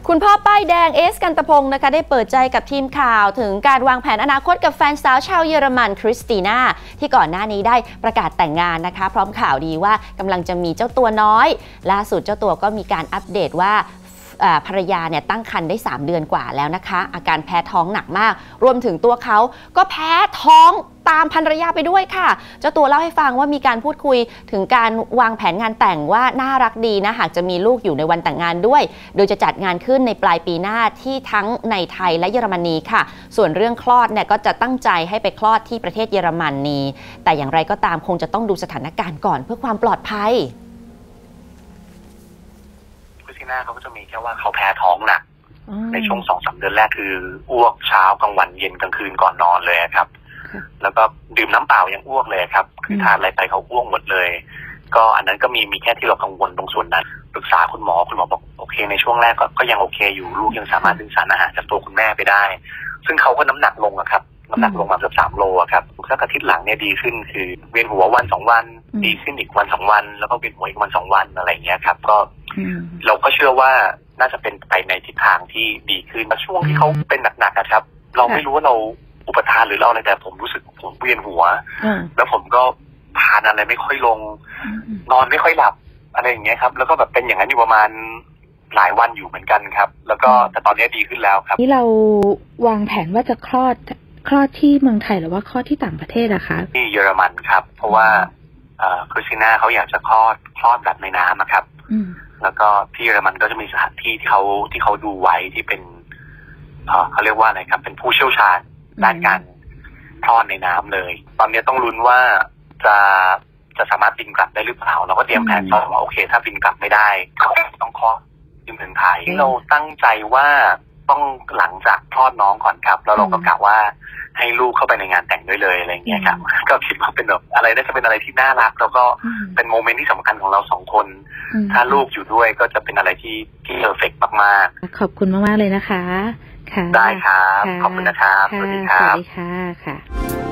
คุณพ่อป้ายแดงเอสกันตะพงศ์นะคะได้เปิดใจกับทีมข่าวถึงการวางแผนอนาคตกับแฟนสาวชาวเยอรมันคริสติน่าที่ก่อนหน้านี้ได้ประกาศแต่งงานนะคะพร้อมข่าวดีว่ากำลังจะมีเจ้าตัวน้อยล่าสุดเจ้าตัวก็มีการอัปเดตว่าภรรยาเนี่ยตั้งครรภ์ได้3เดือนกว่าแล้วนะคะอาการแพ้ท้องหนักมากรวมถึงตัวเขาก็แพ้ท้องตามภรรยาไปด้วยค่ะเจ้าตัวเล่าให้ฟังว่ามีการพูดคุยถึงการวางแผนงานแต่งว่าน่ารักดีนะหากจะมีลูกอยู่ในวันแต่งงานด้วยโดยจะจัดงานขึ้นในปลายปีหน้าที่ทั้งในไทยและเยอรมนีค่ะส่วนเรื่องคลอดเนี่ยก็จะตั้งใจให้ไปคลอดที่ประเทศเยอรมนีแต่อย่างไรก็ตามคงจะต้องดูสถานการณ์ก่อนเพื่อความปลอดภัยที่หน้าเขาก็จะมีแค่ว่าเขาแพ้ท้องหนักในช่วง2-3 เดือนแรกคืออ้วกเช้ากลางวันเย็นกลางคืนก่อนนอนเลยครับแล้วก็ดื่มน้ำเปล่ายังอ้วกเลยครับคือทานอะไรไปเขาอ้วกหมดเลยก็อันนั้นก็มีแค่ที่เรากังวลตรงส่วนนั้นปรึกษาคุณหมอบอกโอเคในช่วงแรกก็ยังโอเคอยู่ลูกยังสามารถดึงสารอาหารจากตัวคุณแม่ไปได้ซึ่งเขาก็น้ำหนักลงครับน้ำหนักลงมาเกือบ3 โลครับสักอาทิตย์หลังเนี่ยดีขึ้นคือเวียนหัววัน2 วันดีขึ้นอีกวัน2 วันแล้วก็เวียนหัวอีกวัน2 วันอะไรอย่างเงี้ยครับก็เราก็เชื่อว่าน่าจะเป็นไปในทิศทางที่ดีขึ้นช่วงที่เขาเป็นหนักๆครับเราไม่รู้ว่าเราอุปทานหรือเราอะไรแต่ผมรู้สึกผมเวียนหัวแล้วผมก็ทานอะไรไม่ค่อยลงนอนไม่ค่อยหลับอะไรอย่างเงี้ยครับแล้วก็แบบเป็นอย่างนั้นอยู่ประมาณหลายวันอยู่เหมือนกันครับแล้วก็แต่ตอนนี้ดีขึ้นแล้วครับนี่เราวางแผนว่าจะคลอดที่เมืองไทยหรือว่าคลอดที่ต่างประเทศอะคะที่เยอรมันครับเพราะว่าคริสติน่าเขาอยากจะคลอดแบบในน้ำนะครับแล้วก็ที่เยอรมันก็จะมีสถานที่ที่เขาดูไว้ที่เป็นเขาเรียกว่าอะไรครับเป็นผู้เชี่ยวชาญด้านการคลอดในน้ำเลยตอนนี้ต้องลุ้นว่าจะสามารถบินกลับได้หรือเปล่าเราก็เตรียมแผนต่อว่าโอเคถ้าบินกลับไม่ได้เขาต้องคลอดที่เมืองไทยเราตั้งใจว่าต้องหลังจากคลอดน้องก่อนครับแล้วเราก็กะว่าให้ลูกเข้าไปในงานแต่งด้วยเลยอะไรอย่างเงี้ยครับก็คิดว่าเป็นแบบอะไรน่าจะเป็นอะไรที่น่ารักแล้วก็เป็นโมเมนต์ที่สำคัญของเรา2 คนถ้าลูกอยู่ด้วยก็จะเป็นอะไรที่เพอร์เฟกต์มากๆขอบคุณมากๆเลยนะคะได้ครับขอบคุณนะครับสวัสดีค่ะ